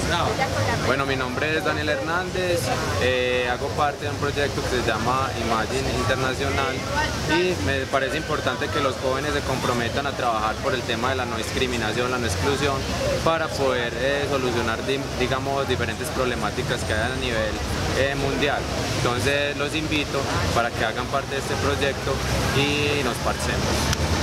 Bueno, mi nombre es Daniel Hernández, hago parte de un proyecto que se llama Imagine Internacional y me parece importante que los jóvenes se comprometan a trabajar por el tema de la no discriminación, la no exclusión, para poder solucionar, digamos, diferentes problemáticas que hay a nivel mundial. Entonces los invito para que hagan parte de este proyecto y nos parcemos.